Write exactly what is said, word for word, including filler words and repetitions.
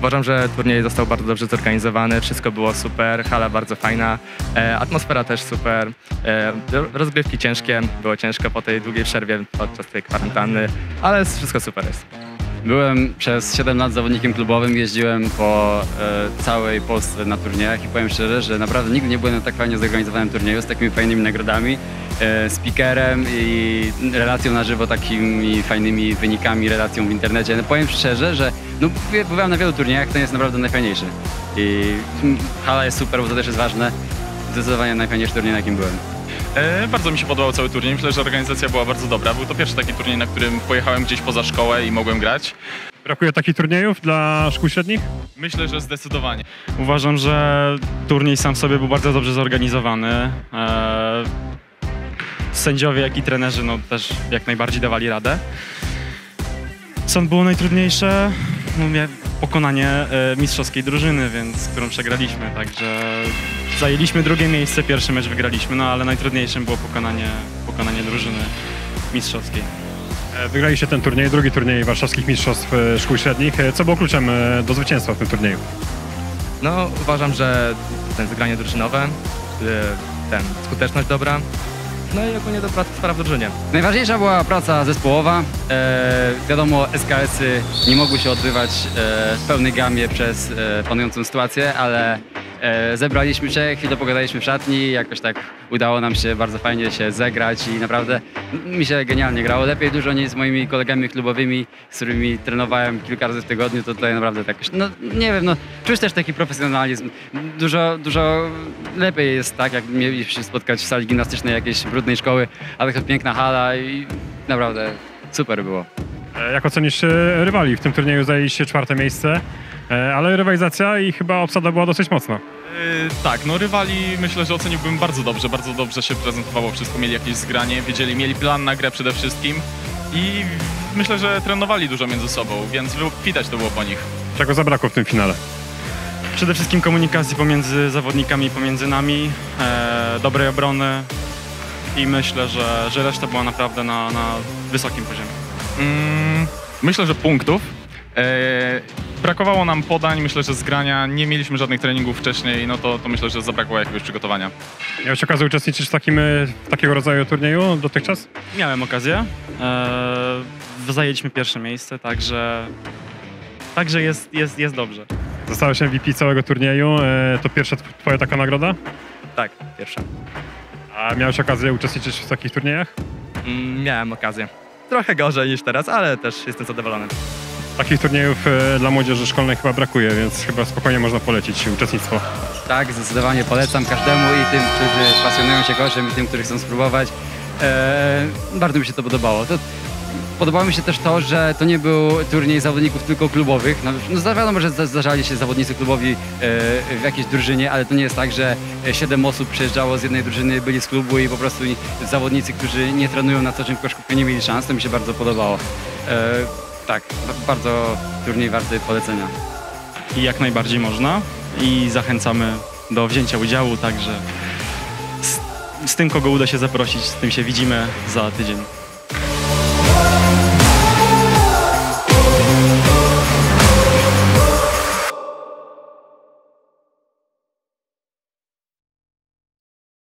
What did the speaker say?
Uważam, że turniej został bardzo dobrze zorganizowany, wszystko było super, hala bardzo fajna, e, atmosfera też super, e, rozgrywki ciężkie, było ciężko po tej długiej przerwie podczas tej kwarantanny, ale wszystko super jest. Byłem przez siedem lat zawodnikiem klubowym, jeździłem po e, całej Polsce na turniejach i powiem szczerze, że naprawdę nigdy nie byłem na tak fajnie zorganizowanym turnieju z takimi fajnymi nagrodami, e, speakerem i relacją na żywo, takimi fajnymi wynikami, relacją w internecie. No, powiem szczerze, że no, byłem na wielu turniejach, to jest naprawdę najfajniejszy. I hala jest super, bo to też jest ważne. Zdecydowanie najfajniejszy turniej, na jakim byłem. E, bardzo mi się podobał cały turniej, myślę, że organizacja była bardzo dobra. Był to pierwszy taki turniej, na którym pojechałem gdzieś poza szkołę i mogłem grać. Brakuje takich turniejów dla szkół średnich? Myślę, że zdecydowanie. Uważam, że turniej sam w sobie był bardzo dobrze zorganizowany. Eee, sędziowie, jak i trenerzy no, też jak najbardziej dawali radę. Co było najtrudniejsze? No, pokonanie e, mistrzowskiej drużyny, więc, którą przegraliśmy, także zajęliśmy drugie miejsce, pierwszy mecz wygraliśmy, no ale najtrudniejszym było pokonanie, pokonanie drużyny mistrzowskiej. Wygraliście ten turniej, drugi turniej warszawskich mistrzostw szkół średnich. Co było kluczem do zwycięstwa w tym turnieju? No, uważam, że ten zagranie drużynowe, e, ten skuteczność dobra, no i ogólnie dobra atmosfera w drużynie. Najważniejsza była praca zespołowa. E, wiadomo, S K S-y nie mogły się odbywać e, w pełnej gamie przez e, panującą sytuację, ale e, zebraliśmy się, chwilę pogadaliśmy w szatni, jakoś tak udało nam się bardzo fajnie się zegrać i naprawdę mi się genialnie grało. Lepiej dużo niż z moimi kolegami klubowymi, z którymi trenowałem kilka razy w tygodniu, to tutaj naprawdę tak, no nie wiem, no czuć też taki profesjonalizm. Dużo, dużo lepiej jest tak, jak mieliśmy się spotkać w sali gimnastycznej jakiejś brudnej szkoły, ale to piękna hala i naprawdę super było. Jak ocenisz rywali? W tym turnieju zajęliście czwarte miejsce, ale rywalizacja i chyba obsada była dosyć mocna. E, tak, no rywali myślę, że oceniłbym bardzo dobrze, bardzo dobrze się prezentowało wszystko, mieli jakieś zgranie, wiedzieli, mieli plan na grę przede wszystkim i myślę, że trenowali dużo między sobą, więc widać to było po nich. Czego zabrakło w tym finale? Przede wszystkim komunikacji pomiędzy zawodnikami, pomiędzy nami, e, dobrej obrony i myślę, że, że reszta była naprawdę na, na wysokim poziomie. Mm, myślę, że punktów. E, brakowało nam podań, myślę, że zgrania, nie mieliśmy żadnych treningów wcześniej, no to, to myślę, że zabrakło jakiegoś przygotowania. Miałeś okazję uczestniczyć w takim, w takiego rodzaju turnieju dotychczas? Miałem okazję, e, zajęliśmy pierwsze miejsce, także, także jest, jest, jest dobrze. Zostałeś M V P całego turnieju, to pierwsza twoja taka nagroda? Tak, pierwsza. A miałeś okazję uczestniczyć w takich turniejach? Mm, miałem okazję. Trochę gorzej niż teraz, ale też jestem zadowolony. Takich turniejów dla młodzieży szkolnej chyba brakuje, więc chyba spokojnie można polecić uczestnictwo. Tak, zdecydowanie polecam każdemu i tym, którzy pasjonują się koszem i tym, którzy chcą spróbować. E, bardzo mi się to podobało. To, podobało mi się też to, że to nie był turniej zawodników tylko klubowych. No, no wiadomo, że zdarzali się zawodnicy klubowi e, w jakiejś drużynie, ale to nie jest tak, że siedem osób przyjeżdżało z jednej drużyny, byli z klubu i po prostu zawodnicy, którzy nie trenują na co dzień w koszykówce, nie mieli szans. To mi się bardzo podobało. E, tak, bardzo turniej warty polecenia. I jak najbardziej można i zachęcamy do wzięcia udziału, także z, z tym, kogo uda się zaprosić, z tym się widzimy za tydzień.